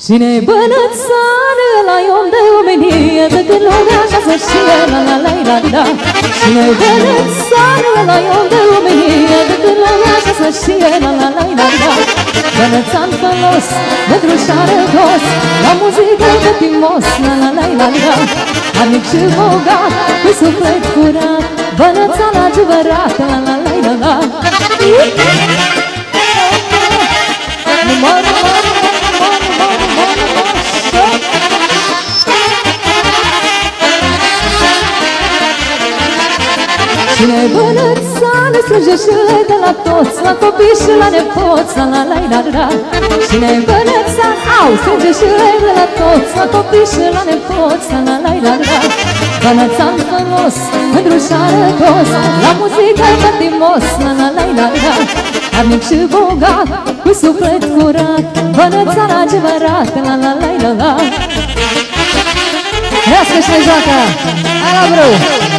Cine-i bănățară la om de omenie, de când lumea așa să știe, la la la la la. Cine-i bănățară la om de omenie, de când lumea așa să știe, la la la la la. Bănățan fălos, mătrușară dos, la muzică pătimos, la la la la la. Amic și bogat, cu suflet curat, bănățan adevărat, la la la la la. Cine-i bănățan strânge și le dă la toți, la copii și la nepoți, la la la la la. Cine-i bănățan, au, strânge și le dă la toți, la copii și la nepoți, la la la la la. Bănățan frumos, mândrușară toți, la muzică pătimos, la la la la la. Amic și bogat, cu suflet curat, bănățan adevărat, la la la la la. Trească și ne joacă! Hai la brâu!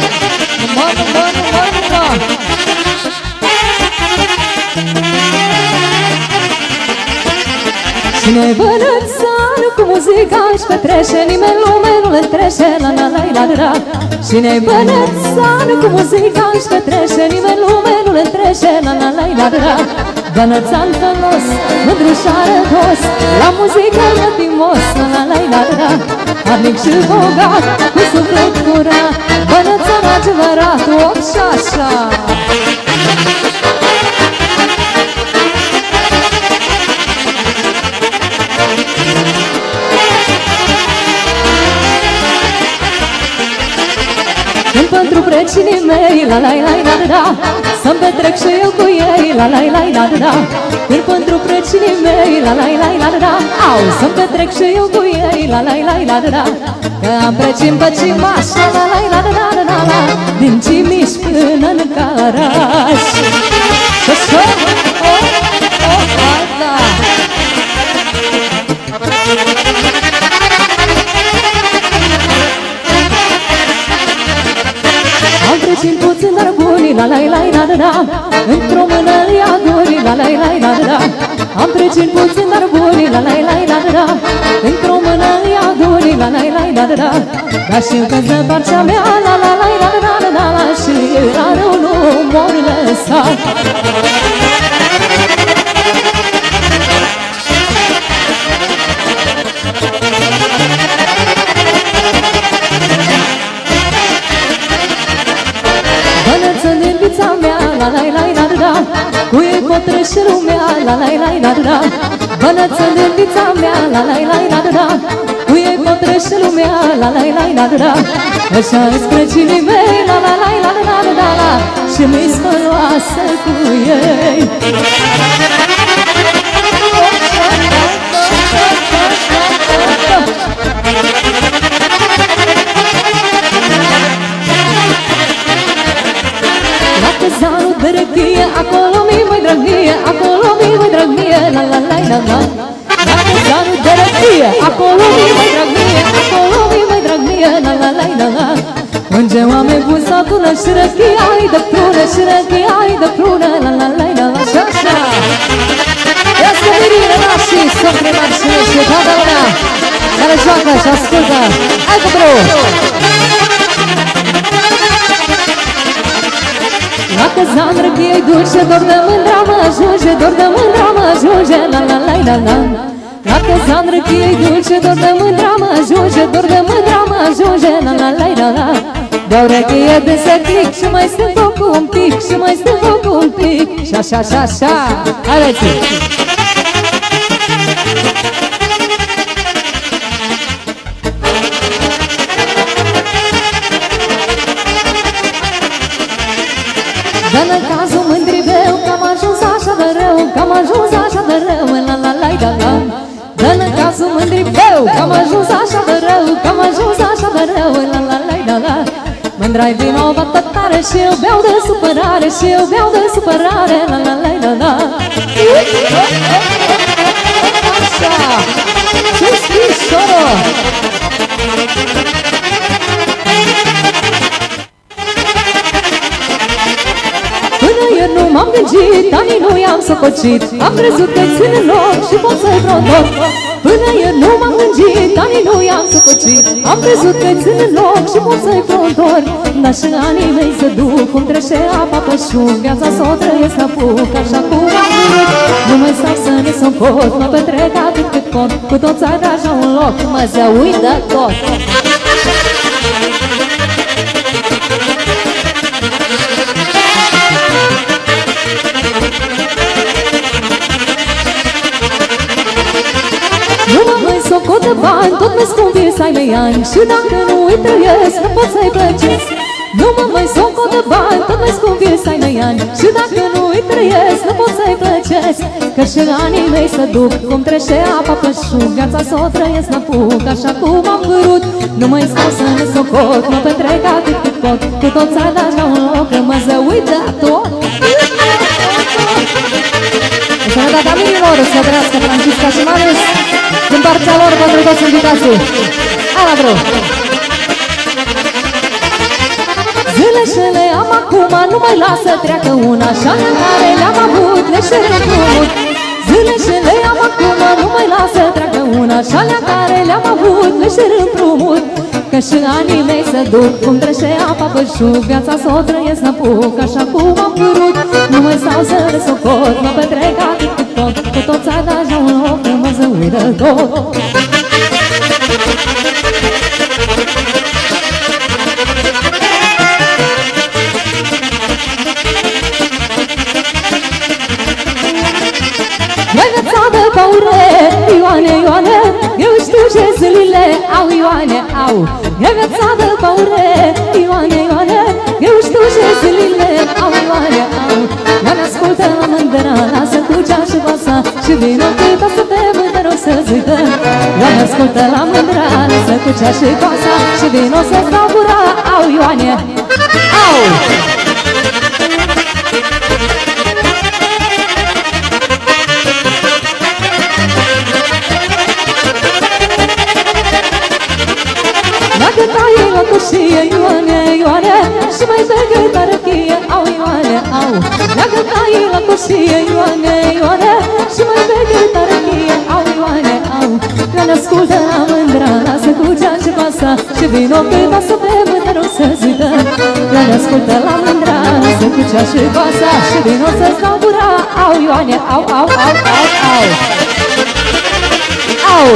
Cine-i bănățan cu muzica își petrece, nimeni lume nu le trece, la la la la la. Cine-i bănățan cu muzica își petrece, nimeni lume nu le trece, la la la la la. Bănățan frumos, mândrușară dos, la muzică mătimos, la la la la la. Amic și bogat, cu suflet curat, bănățan adevărat, op și așa. Când pentru precinii mei, la la la la la, să-mi petrec și eu cu ei, la la la la la. Când pentru precinii mei, la la la la la, au, să-mi petrec și eu cu ei, la la la la la. Că am precin pe Cimaș, la la la la la la la, din Cimiș până în Caraș. Și-așa, hai da! Am precin puțin, dar bunii, la la la la la, într-o mână ia durii, la la la la la. Am precin puțin, dar bunii, la la la la la, într-o mână ia durii, la la la la la. Dar știu că se parcea mea, la la la la la la la, și la rău nu mor lăsat. Bănățăn din vița mea, la la la la la, cu ei pot trece lumea, la la la la la. Bănățăn din vița mea, la la la la la, cu ei pot trece lumea, la la la la la. Așa-i scrăcinii mei, la la la la la la la, și mi-i spăloasă cu ei. La căzanul de răchie, acolo mi-i mai drag mie, acolo mi-i mai drag mie, la la la la la. La căzanul de răchie, acolo mi-i mai drag mie, acolo mi-i mai drag mie, la la la la la. Unde oameni buni s-au tună și răchie, ai de prună și răchie, ai de prună, la la la la la. Și așa! Ia să mirile nașii, socre marșine și toată lumea care joacă și ascultă. Hai cu brâu! La căzan răchie-i dulce, dor de mândra mă ajunge, dor de mândra mă ajunge, la la la la la. La căzan răchie-i dulce, dor de mândra mă ajunge, dor de mândra mă ajunge, la la la la la. Beau răchie de seclic și mai stâng focul un pic, și mai stâng focul un pic, și așa, așa, așa. Haideți! Dă în cazul mândrii meu, că am ajuns așa de rău, că am ajuns așa de rău, la la la la la. Dă în cazul mândrii meu, că am ajuns așa de rău, că am ajuns așa de rău, la la la la la. Mândra-i vinovată tare și eu beau de supărare, și eu beau de supărare, la la la la la. Așa! Ce scris, soro? Până ieri nu m-am gândit, anii nu i-am sococit, am crezut că țin în loc și pot să-i prodor. Până ieri nu m-am gândit, anii nu i-am săpăcit. Am crezut că țin în loc și pot să-i prontor, dar și anii mei se duc cum trece apa pe șum. Viața s-o trăiesc la puc, așa cum am vrut. Nu mai stau să ne socot, mă petrec atât cât pot, cu toți ai de așa un loc, mă se uită tot. Nu mă mai socot de bani, tot mai scumpir să ai mei ani, și dacă nu îi trăiesc, nu pot să-i plăcesc. Nu mă mai socot de bani, tot mai scumpir să ai mei ani, și dacă nu îi trăiesc, nu pot să-i plăcesc. Că și anii mei se duc, cum trece apa pe șum. Viața s-o trăiesc la puc, așa cum am vrut. Nu mai stau să ne socot, mă petrec atât cât pot, cu toți ai dați la un loc, că mă zăui de tot. În sănătatea minilor să trăiască Francisca și Marius, din partea lor pentru toți invitații. Hai la drum! Zile și le am acum, nu mai lasă treacă una, și alea care le-am avut le șer împrumut. Zile și le am acum, nu mai lasă treacă una, și alea care le-am avut le șer împrumut. Că și anii mei se duc, cum trece apa pe șug. Viața s-o trăiesc la puc, așa cum am vrut. Nu mai stau să le socot, mă petrec atât cât pot, cu toți ai dat la un loc, că mă zăui de tot. Mai viața de paure, Ioane, Ioane, eu știu ce zilele au, Ioane, au. Mai viața de paure, Ioane, Ioane, eu știu ce zilele au, Ioane, au. Ioane, ascultă la mândra, lasă cucea și vasa, și vino câta să te mândră o să-ți uităm. Ioane, ascultă la mândra, lasă cucea și vasa, și vino să-ți dau gura, au, Ioane, au. Dacă tai la coșie, Ioane, Ioane, și mai pe câtă răchie, au, Ioane, au. Dacă tai la coșie, Ioane, Ioane, și mai pe câtă răchie, au, Ioane, au. Ioane, ascultă la mândra, lasă cucea și vasa, și vino câta să pe mândră o să-ți uităm. Ioane, ascultă la mândra, lasă cucea și vasa, și vino să-ți dau gura, au, Ioane, au, au, au, au, au. Au.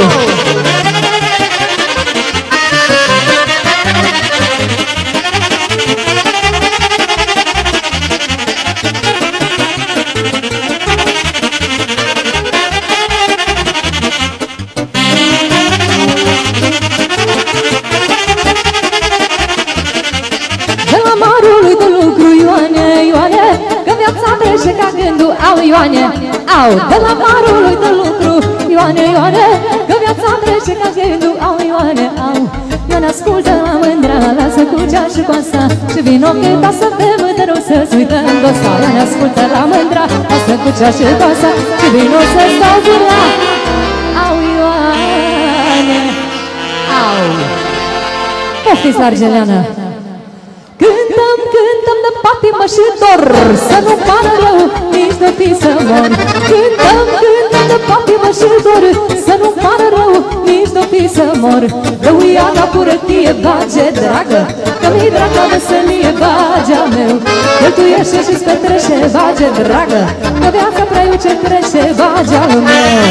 Ioane, au, de la marului de lucru, Ioane, Ioane, că viața trece ca gândul, au, Ioane, au. Ioane, ascultă la mândra, lasă cucea și coasa, și vino câta să te mândră o să-ți uităm dosa. Ioane, ascultă la mândra, lasă cucea și coasa, și vino să-ți dau gura, au, Ioane, au. Poftiți la Argeleană! Cântăm, cântăm de patimă și dor, să nu pară rău, nici de fi să mor. Cântăm, cântăm de patimă și dor, să nu pară rău, nici de fi să mor. Dă uiada cu răchie, bage dragă, că mi-i dragă veselie, bagea meu. Cheltuiește și-ți petrece, bage dragă, că viața preiu ce trece, bagea-l meu.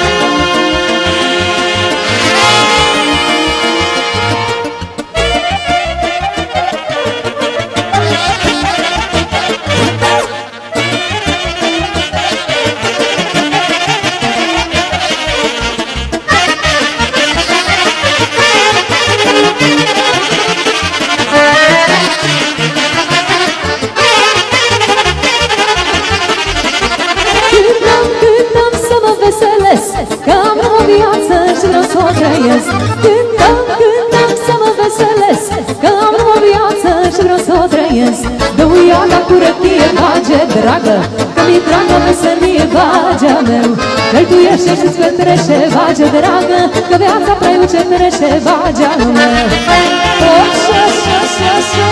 Că am o viață și vreau să o trăiesc. Cântăm, cântăm să mă veselesc, că am o viață și vreau să o trăiesc. Dă uiala cu răchie, bage dragă, că mi-i dragă veselie, bagea meu. Cheltuiește și-ți petrece, bage dragă, că viața preiu ce trece, bagea-l meu. Așa, așa, așa, așa.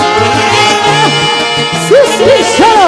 Sus, mișo!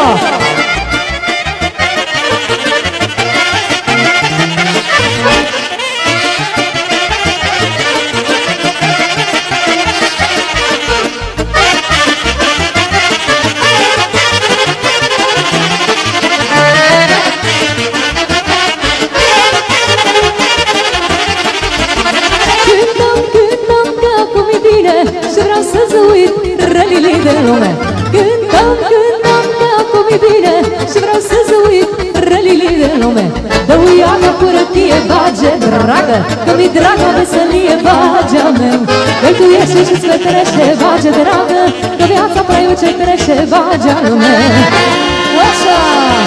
din lume. Cântăm, cântăm, acum e bine și vreau să-ți uit rălile din lume. Dă uiacă cu rătie, bage dragă, că mi-i dragă veselie, bagea meu. Că tu ești și-ți petrește, bage dragă, că viața preiu ce trece, bagea lume. Așa!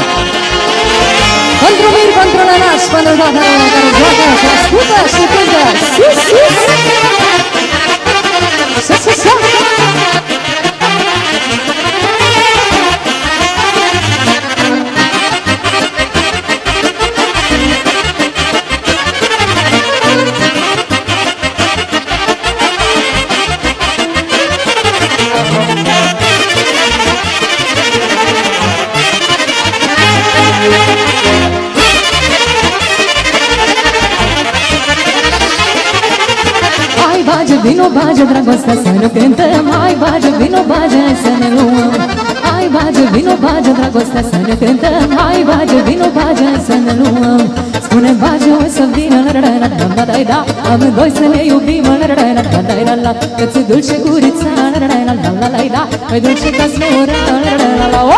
Pentru miri, pentru nănași, pentru toată lumea care joacă și ascultă și cântă. Sus, sus! Sus, sus, sus! Vino, bage, dragostea să ne cântăm. Hai, bage, vino, bage, hai să ne luăm. Hai, bage, vino, bage, dragostea să ne cântăm. Hai, bage, vino, bage, hai să ne luăm. Spune, bage, o să vină, la-la-la-la-la-la-la-la. Amândoi să ne iubim, la-la-la-la-la-la-la. Că ți-e dulce gurița, la-la-la-la-la-la-la. Mai dulce ca smeura, la-la-la-la-la-la.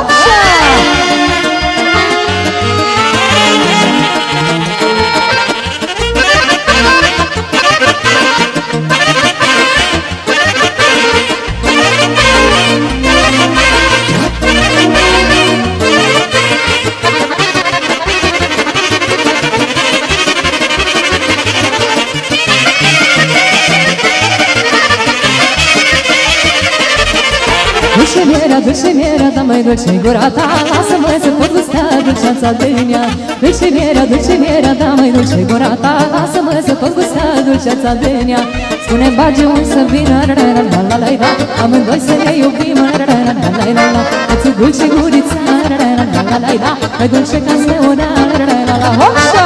Dulce mierea, da mai dulce gura ta. Lasă-mă să pot gusta dulceața din ea. Dulce mierea, da mai dulce gura ta. Lasă-mă să pot gusta dulceața din ea. Spune-mi, bage, un să vină, la-la-la-la-la-la. Amândoi să ne iubim, la-la-la-la-la-la. Că-ți dulce gurița, la-la-la-la-la-la. Mai dulce ca smeura, la-la-la-la-la. Hopșa!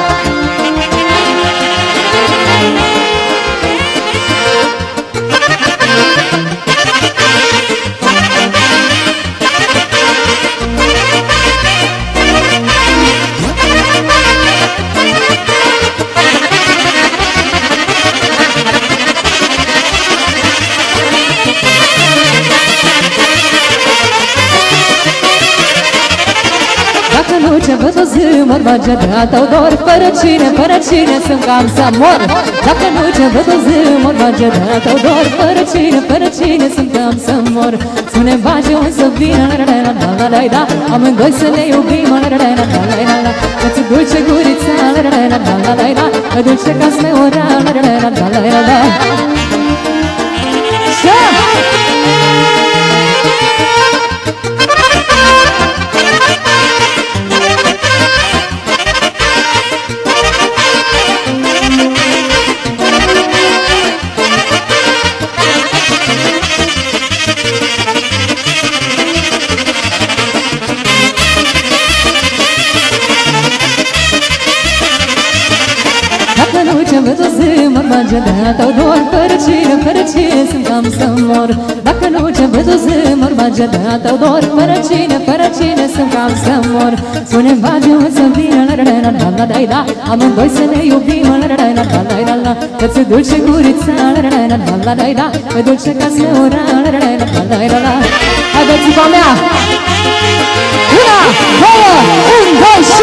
Ce văd o zi mor bage de-a tău dor. Fără cine sunt cam să mor. Dacă nu ce văd o zi mor bage de-a tău dor. Fără cine sunt cam să mor. Spune bage o să vină, la-la-la-la-la-la. Amândoi să ne iubim, la-la-la-la-la-la. Că-ți dulce gurița, la-la-la-la-la-la. Mai dulce ca smeura, la-la-la-la-la-la. Și-a! Bage de-a tău dor. Fără cine sunt cam să mor. Dacă nu ce văd o zi mor bage de-a tău dor. Fără cine sunt cam să mor. Spune-mi, bage, o să vină, la-la-la-la-la-la. Amândoi să ne iubim, la-la-la-la-la-la. Că-ți dulce gurița, la-la-la-la-la-la. Mai dulce ca smeura, la-la-la-la-la-la. Haideți-vă mea! Una, două, un, doi și...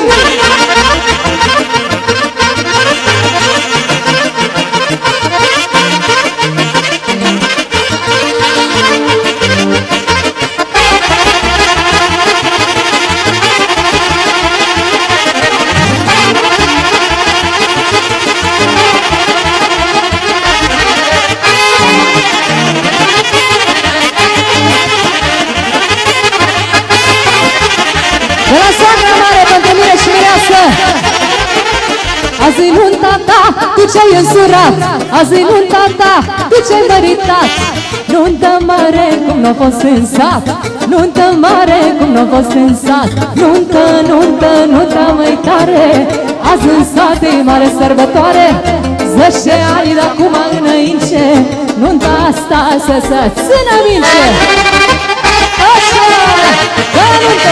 Azi-i nunta ta, tu ce-ai însurat. Azi-i nunta ta, tu ce-ai măritat. Nuntă mare cum n-a fost în sat. Nuntă mare cum n-a fost în sat. Nuntă, nuntă, nuntă mai tare. Azi în sat e mare sărbătoare. 10 ani de acum înainte. Nunta asta să țină minte. Așa, la nuntă.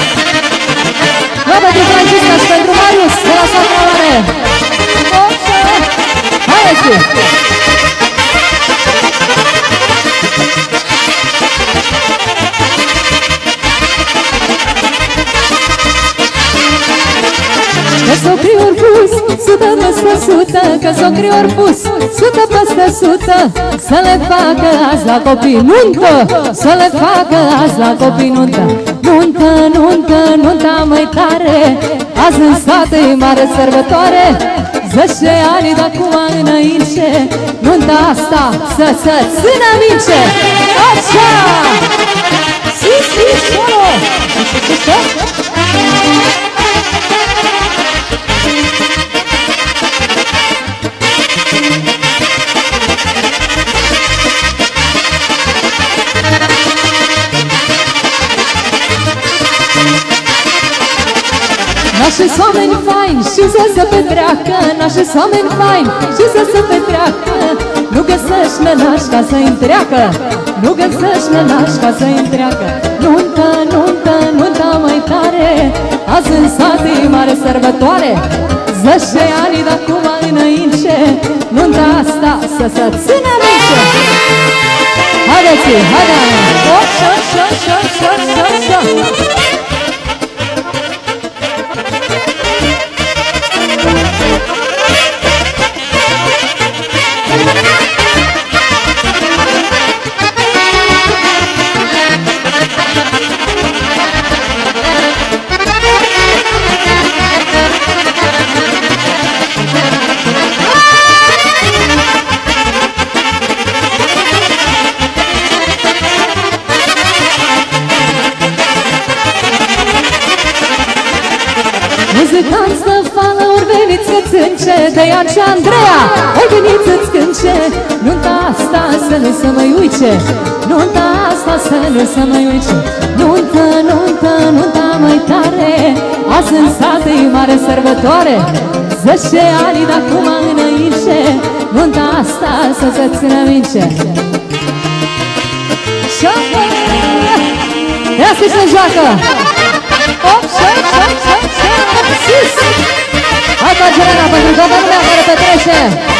Bravo pentru Francisca și pentru Marius de la Sat Mare. Hai, peste 100, că socrii ori pus 100 peste 100. Să le facă azi la copii nuntă, să le facă azi la copii nuntă. Nuntă, nuntă, nunta mai tare, azi în sat e mare sărbătoare. 10 ani de acum înainte, nunta asta să se țină minte. Așa! Si, si, solo! Nașe-s oameni faini și să se petreacă, Nașe-s oameni faini și să se petreacă. Nu găsești nenași ca să-i întreacă, Nu găsești nenași ca să-i întreacă. Nuntă, nuntă, nunta mai tare, azi în sat e mare sărbătoare. 10 ani de acum înainte, nunta asta să se țină minte. Haideți, haideți! Oh, șa, șa, șa, șa, șa, șa. Muzicanți de fală, ori veniți să-ți cânce, de Ian și Andreea, ori veniți să-ți cânce. Nunta asta să nu se mai uice, nunta asta să nu se mai uice. Nuntă, nuntă, nunta mai tare, azi în sat e mare sărbătoare. 10 ani de acum înainte, nunta asta să se țină minte. Și-o-fă! Ia să se joacă! Op, sus! Hai cu agerana pentru toată lumea care petrece!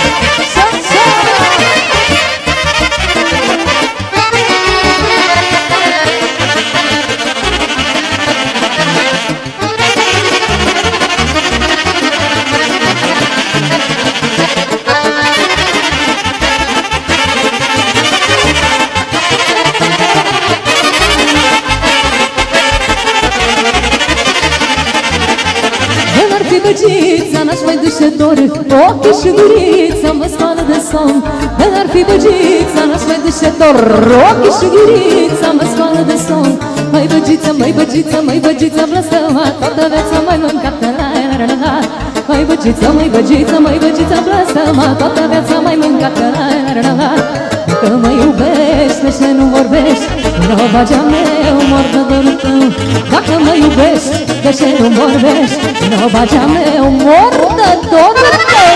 Băgița n-aș mai duce dor, ochii și gurița mă scoală de somn. N-ar fi băgița, n-aș mai duce dor, ochii și gurița mă scoală de somn. Măi băgiță, măi băgiță, măi băgiță, blăstăma, toată viața mai mâncată, la la la la. Măi băgiță, măi băgiță, măi băgiță, blăstăma, toată viața mai mâncată, la la la la. Dacă mă iubești, de ce nu vorbești? Nu bagea meu, mor de dorul tău. Dacă mă iubești, de ce nu vorbești? Nu bagea meu, mor de dorul tău.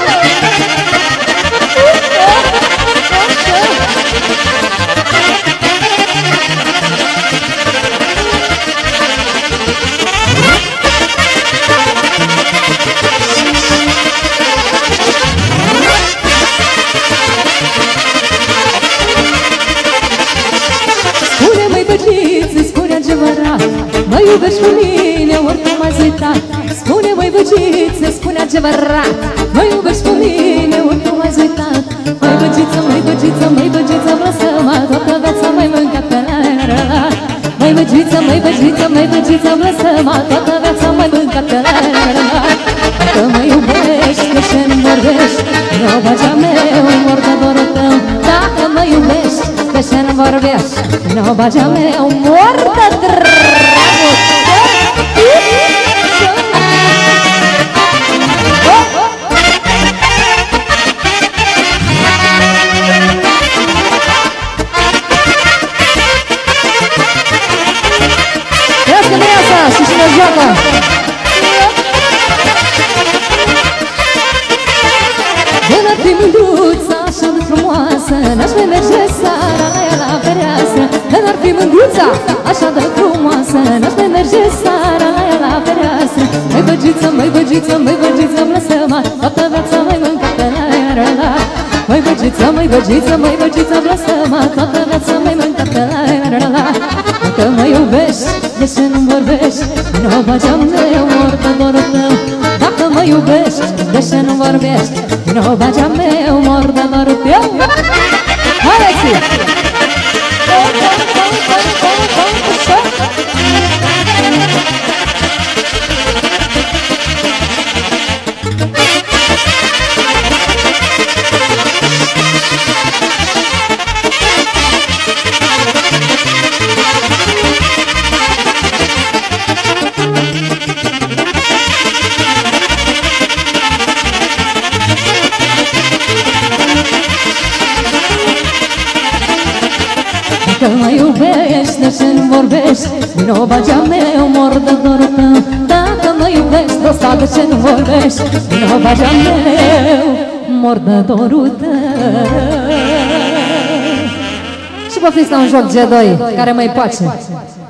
Mă iubești cu mine, ori tu m-ai uitat. Spune, măi băgiță, spune adevărat. Mă iubești cu mine, ori tu m-ai uitat. Măi băgiță, măi băgiță, măi băgiță, blăstăma, toată viața mai mâncată, la la la. Măi băgiță, măi băgiță, măi băgiță, blăstăma, toată viața mai mâncată, la la la. Dacă mă iubești, de ce nu vorbești? Nu bagea meu, mor de dorul tău. Dacă mă iubești, de ce nu vorbești? Nu bagea meu, mor de dragul tău. Trească mireasa și cine joacă. N-ar fi mândruța așa de frumoasă, n-aș mai merge seara la ea la fereastră. N-ar fi mândruța așa de frumoasă, n-aș mai merge seara la ea la fereastră. Măi băgiță, măi băgiță, măi băgiță, blăstăma, toată viața mai mâncată, la la la. Măi băgiță, măi băgiță, măi băgiță, blăstăma, toată viața mai mâncată, la la la. Dacă mă iubești, de ce nu vorbești? Nu bagea meu, mor de dorul tău. Dacă mă iubești, de ce nu vorbești? Vino bagea meu, mor de dorul tău. Hai, Alexi! Dacă mă iubești, de ce nu vorbești? Vino bagea meu, mor de dorul tău. Dacă mă iubești, de asta de ce nu vorbești? Vino bagea meu, mor de dorul tău. Și poftiți la un joc G2, care mă-i place.